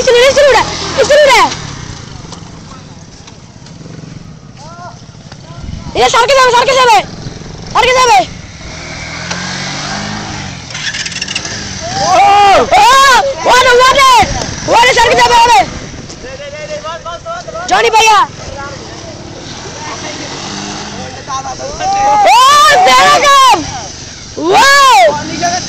ये सर के जावे वाले सर के जावे जॉनी भैया तेरा काम वाओ